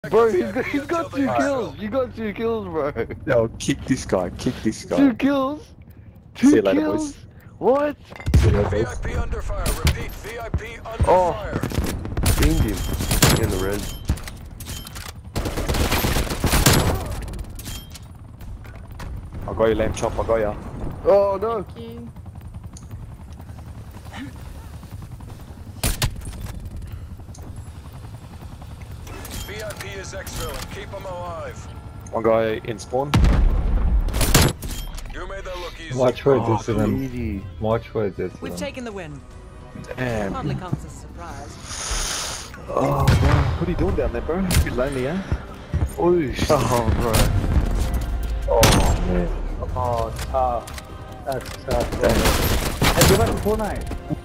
Bro, he's got 2 kills. You got 2 kills, bro. Yo, kick this guy. Kick this guy. 2 kills. See you 2 later, kills. boys. What? See you later, boys. VIP under fire. Repeat, VIP under Oh. fire. Beamed him in the red. I got you, lame chop. I got ya. Oh no. Thank you. VIP is exfilling. Keep them alive. One guy in spawn. You made that look easy. Watch where it is to them. Easy. Watch where it is to We've them. taken the win. Damn. Hardly comes as a surprise. Oh, bro. What are you doing down there, bro? A bit lonely, eh? Oh, bro. Oh, man. Oh, tough. That's tough. Hey, go back to Fortnite.